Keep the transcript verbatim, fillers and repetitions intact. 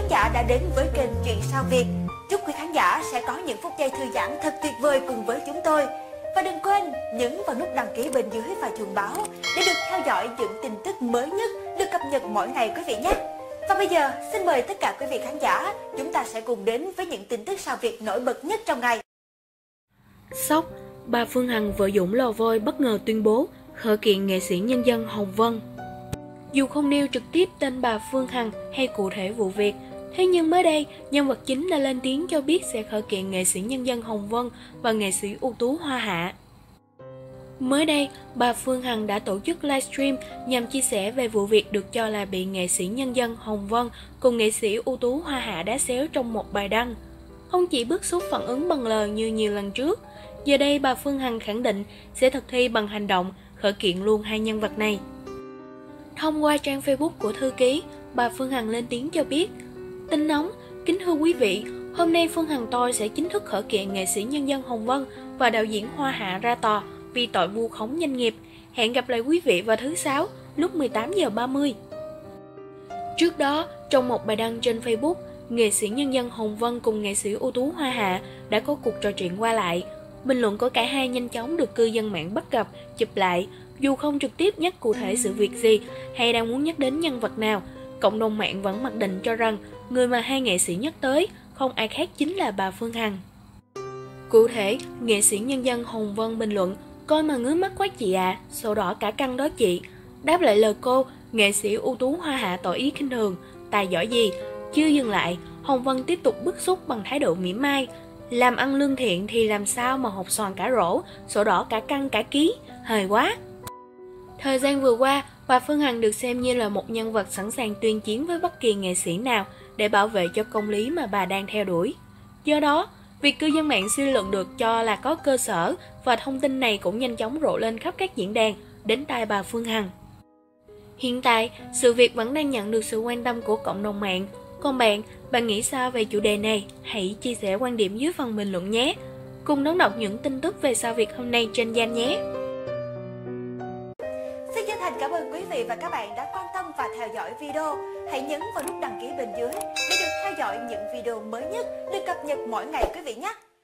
khán giả đã đến với kênh Chuyện Sao Việt. Chúc quý khán giả sẽ có những phút giây thư giãn thật tuyệt vời cùng với chúng tôi. Và đừng quên nhấn vào nút đăng ký bên dưới và chuông báo để được theo dõi những tin tức mới nhất được cập nhật mỗi ngày quý vị nhé. Và bây giờ xin mời tất cả quý vị khán giả, chúng ta sẽ cùng đến với những tin tức sao Việt nổi bật nhất trong ngày. Sốc, bà Phương Hằng vợ Dũng Lò Vôi bất ngờ tuyên bố khởi kiện nghệ sĩ nhân dân Hồng Vân. Dù không nêu trực tiếp tên bà Phương Hằng hay cụ thể vụ việc, thế nhưng mới đây, nhân vật chính đã lên tiếng cho biết sẽ khởi kiện nghệ sĩ nhân dân Hồng Vân và nghệ sĩ ưu tú Hoa Hạ. Mới đây, bà Phương Hằng đã tổ chức livestream nhằm chia sẻ về vụ việc được cho là bị nghệ sĩ nhân dân Hồng Vân cùng nghệ sĩ ưu tú Hoa Hạ đá xéo trong một bài đăng. Không chỉ bức xúc phản ứng bằng lời như nhiều lần trước, giờ đây bà Phương Hằng khẳng định sẽ thực thi bằng hành động, khởi kiện luôn hai nhân vật này. Thông qua trang Facebook của thư ký, bà Phương Hằng lên tiếng cho biết: Tin nóng, kính thưa quý vị, hôm nay Phương Hằng tôi sẽ chính thức khởi kiện nghệ sĩ nhân dân Hồng Vân và đạo diễn Hoa Hạ ra tòa vì tội vu khống doanh nghiệp. Hẹn gặp lại quý vị vào thứ Sáu lúc mười tám giờ ba mươi. Trước đó, trong một bài đăng trên Facebook, nghệ sĩ nhân dân Hồng Vân cùng nghệ sĩ ưu tú Hoa Hạ đã có cuộc trò chuyện qua lại. Bình luận của cả hai nhanh chóng được cư dân mạng bắt gặp, chụp lại. Dù không trực tiếp nhắc cụ thể sự việc gì hay đang muốn nhắc đến nhân vật nào, cộng đồng mạng vẫn mặc định cho rằng người mà hai nghệ sĩ nhắc tới không ai khác chính là bà Phương Hằng. Cụ thể, nghệ sĩ nhân dân Hồng Vân bình luận: Coi mà ngứa mắt quá chị à, sổ đỏ cả căn đó chị. Đáp lại lời cô, nghệ sĩ ưu tú Hoa Hạ tỏ ý khinh thường: Tài giỏi gì? Chưa dừng lại, Hồng Vân tiếp tục bức xúc bằng thái độ mỉa mai: Làm ăn lương thiện thì làm sao mà hột xoàn cả rổ, sổ đỏ cả căn cả ký, hời quá. Thời gian vừa qua, bà Phương Hằng được xem như là một nhân vật sẵn sàng tuyên chiến với bất kỳ nghệ sĩ nào để bảo vệ cho công lý mà bà đang theo đuổi. Do đó, việc cư dân mạng suy luận được cho là có cơ sở và thông tin này cũng nhanh chóng rộ lên khắp các diễn đàn đến tai bà Phương Hằng. Hiện tại, sự việc vẫn đang nhận được sự quan tâm của cộng đồng mạng. Còn bạn, bạn nghĩ sao về chủ đề này? Hãy chia sẻ quan điểm dưới phần bình luận nhé. Cùng đón đọc những tin tức về sao Việt hôm nay trên Danh nhé. Xin chân thành cảm ơn quý vị và các bạn đã quan tâm và theo dõi video. Hãy nhấn vào nút đăng ký bên dưới để được theo dõi những video mới nhất được cập nhật mỗi ngày quý vị nhé.